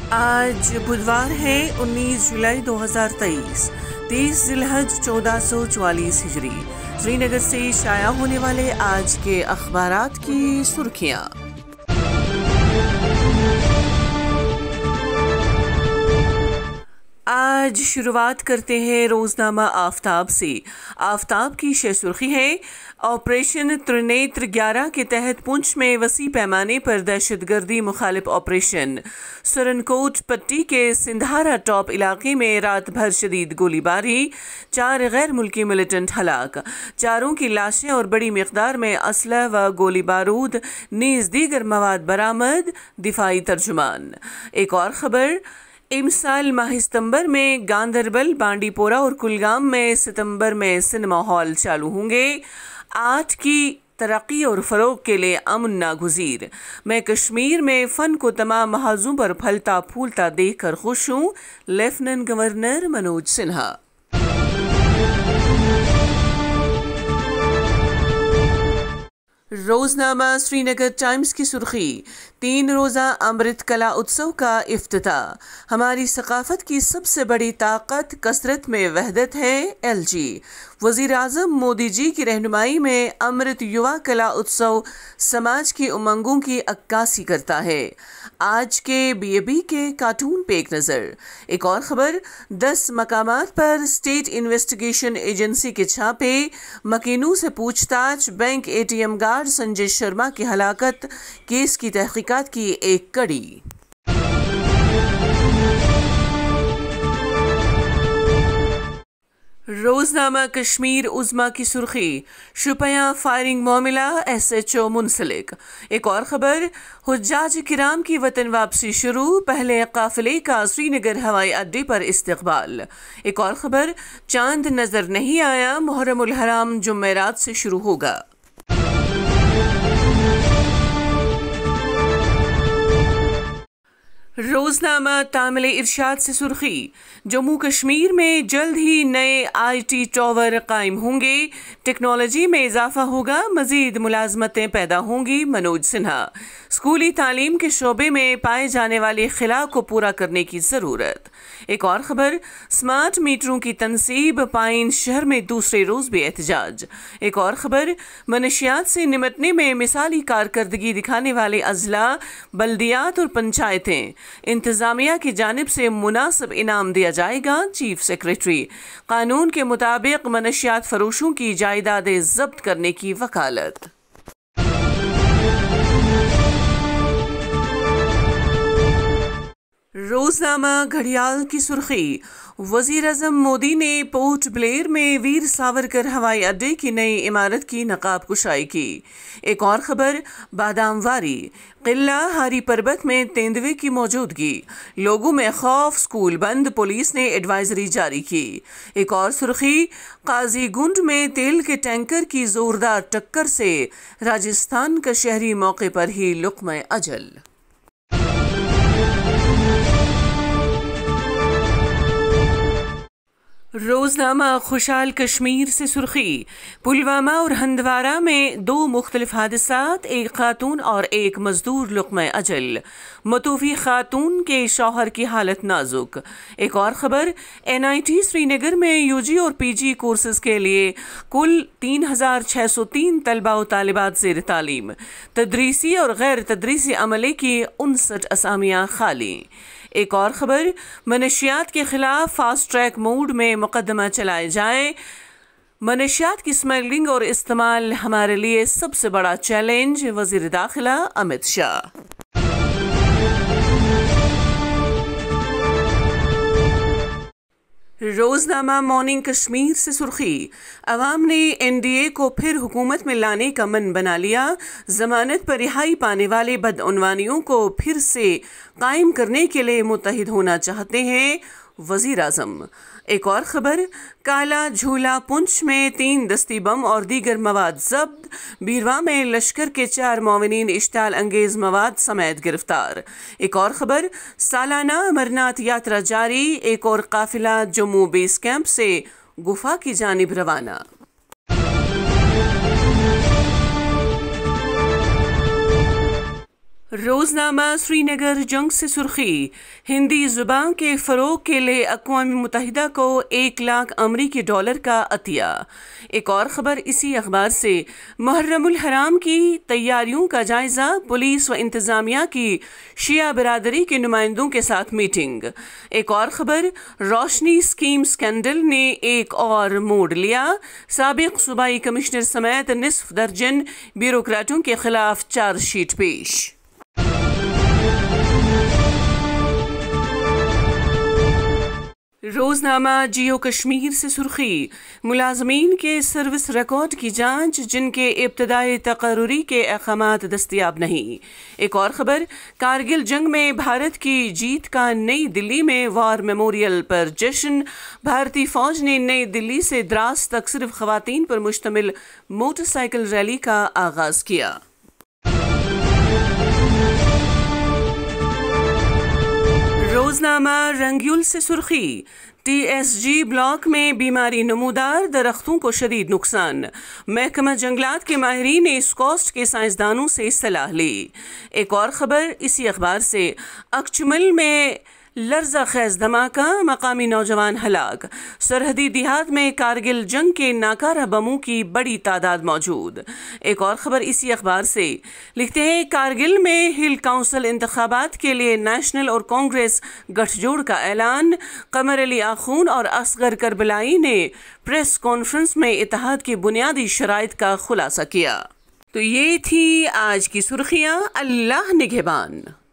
آج بدوار ہے 19 جولائی 2023، 30 ذی الحج 1444 ہجری۔ سری نگر سے شائع ہونے والے آج کے اخبارات کی سرخیاں۔ آج شروعات کرتے ہیں روزنامہ آفتاب سے۔ آفتاب کی شہ سرخی ہے: آپریشن ترنیتر 11 کے تحت پنچ میں وسیع پیمانے پر دہشت گردی مخالف آپریشن۔ سرنکوٹ پٹی کے سندھارا ٹاپ علاقے میں رات بھر شدید گولی باری، 4 غیر ملکی ملیٹنٹ ہلاک، چاروں کی لاشیں اور بڑی مقدار میں اسلحہ و گولی بارود نیز دیگر مواد برآمد، دفاعی ترجمان۔ ایک اور خبر: امسال ماہ ستمبر میں گاندربل، بانڈی پورہ اور کلگام میں ستمبر میں سنیما ہال چالو ہوں گے۔ 8 کی ترقی اور فروغ کے لیے امن ناگزیر۔ میں کشمیر میں فن کو تمام محاذوں پر پھلتا پھولتا دیکھ کر خوش ہوں: لیفٹیننٹ گورنر منوج سنہا۔ روزنامہ سری نگر ٹائمز کی سرخی: 3 روزہ امرت کلا اتسو کا افتتاح۔ ہماری ثقافت کی سب سے بڑی طاقت کثرت میں وحدت ہے: ایل جی۔ وزیر اعظم مودی جی کی رہنمائی میں امرت یووا کلا اتسو سماج کی امنگوں کی عکاسی کرتا ہے۔ آج کے BAB کے کارٹون پہ ایک نظر۔ ایک اور خبر: 10 مقامات پر اسٹیٹ انویسٹیگیشن ایجنسی کے چھاپے، مکینوں سے پوچھ تاچھ، bank ATM guard Sanjay Sharma کی ہلاکت کیس کی تحقیقات کی ایک کڑی۔ روزنامہ کشمیر عظمیٰ کی سرخی: شوپیاں فائرنگ معاملہ SHO منسلک۔ ایک اور خبر: حجاج کرام کی وطن واپسی شروع، پہلے قافلے کا سری نگر ہوائی اڈے پر استقبال۔ ایک اور خبر: چاند نظر نہیں آیا، محرم الحرام جمعرات سے شروع ہوگا۔ روزنامہ تامل ارشاد سے سرخی: جموں کشمیر میں جلد ہی نئے IT ٹاور قائم ہوں گے، ٹیکنالوجی میں اضافہ ہوگا، مزید ملازمتیں پیدا ہوں گی: منوج سنہا۔ اسکولی تعلیم کے شعبے میں پائے جانے والے خلا کو پورا کرنے کی ضرورت۔ ایک اور خبر: سمارٹ میٹروں کی تنصیب، پائن شہر میں دوسرے روز بھی احتجاج۔ ایک اور خبر: منشیات سے نمٹنے میں مثالی کارکردگی دکھانے والے اضلاع، بلدیات اور پنچایتیں، انتظامیہ کی جانب سے مناسب انعام دیا جائے گا: چیف سیکریٹری۔ قانون کے مطابق منشیات فروشوں کی جائیدادیں ضبط کرنے کی وکالت۔ روزنامہ گھڑیال کی سرخی: وزیر اعظم مودی نے پورٹ بلیئر میں ویر ساورکر ہوائی اڈے کی نئی عمارت کی نقاب کشائی کی۔ ایک اور خبر: بادام واری، قلعہ ہاری پربت میں تیندوے کی موجودگی، لوگوں میں خوف، اسکول بند، پولیس نے ایڈوائزری جاری کی۔ ایک اور سرخی: قاضی گنڈ میں تیل کے ٹینکر کی زوردار ٹکر سے راجستھان کا شہری موقع پر ہی لقمہ اجل۔ روزنامہ خوشحال کشمیر سے سرخی: پلوامہ اور ہندوارہ میں 2 مختلف حادثات، ایک خاتون اور ایک مزدور لقمہ اجل، متوفی خاتون کے شوہر کی حالت نازک۔ ایک اور خبر: NIT سری نگر میں UG اور PG کورسز کے لیے کل 3603 طلبہ و طالبات زیر تعلیم، تدریسی اور غیر تدریسی عملے کی 59 اسامیاں خالی۔ ایک اور خبر: منشیات کے خلاف فاسٹ ٹریک موڈ میں مقدمہ چلائے جائیں، منشیات کی اسمگلنگ اور استعمال ہمارے لیے سب سے بڑا چیلنج: وزیر داخلہ امت شاہ۔ روزنامہ مارننگ کشمیر سے سرخی: عوام نے NDA کو پھر حکومت میں لانے کا من بنا لیا، ضمانت پر رہائی پانے والے بدعنوانیوں کو پھر سے قائم کرنے کے لیے متحد ہونا چاہتے ہیں: وزیر اعظم۔ ایک اور خبر: کالا جھولا پنچ میں 3 دستی بم اور دیگر مواد ضبط، بیرواں میں لشکر کے 4 معاونین اشتعال انگیز مواد سمیت گرفتار۔ ایک اور خبر: سالانہ امرناتھ یاترا جاری، ایک اور قافلہ جموں بیس کیمپ سے گفا کی جانب روانہ۔ روزنامہ سری نگر جنگ سے سرخی، ہندی زبان کے فروغ کے لیے اقوام متحدہ کو $1,00,000 امریکی کا عطیہ۔ ایک اور خبر اسی اخبار سے، محرم الحرام کی تیاریوں کا جائزہ، پولیس و انتظامیہ کی شیعہ برادری کے نمائندوں کے ساتھ میٹنگ۔ ایک اور خبر، روشنی اسکیم سکینڈل نے ایک اور موڑ لیا، سابق صوبائی کمشنر سمیت نصف درجن بیوروکریٹوں کے خلاف چارج شیٹ پیش۔ روزنامہ جیو کشمیر سے سرخی، ملازمین کے سروس ریکارڈ کی جانچ، جن کے ابتدائی تقرری کے احکامات دستیاب نہیں۔ ایک اور خبر، کارگل جنگ میں بھارت کی جیت کا نئی دلی میں وار میموریل پر جشن، بھارتی فوج نے نئی دلی سے دراس تک صرف خواتین پر مشتمل موٹر سائیکل ریلی کا آغاز کیا۔ روزنامہ رنگیول سے سرخی، TSG بلاک میں بیماری نمودار، درختوں کو شدید نقصان، محکمہ جنگلات کے ماہرین نے ایسٹ کوسٹ کے سائنسدانوں سے صلاح لی۔ ایک اور خبر اسی اخبار سے، اکچمل میں لرزہ خیز دھماکہ، مقامی نوجوان ہلاک، سرحدی دیہات میں کارگل جنگ کے ناکارہ بموں کی بڑی تعداد موجود۔ ایک اور خبر اسی اخبار سے لکھتے ہیں، کارگل میں ہل کونسل انتخابات کے لیے نیشنل اور کانگریس گٹھ جوڑ کا اعلان، قمر علی آخون اور اصغر کربلائی نے پریس کانفرنس میں اتحاد کی بنیادی شرائط کا خلاصہ کیا۔ تو یہ تھی آج کی سرخیاں، اللہ نگہبان۔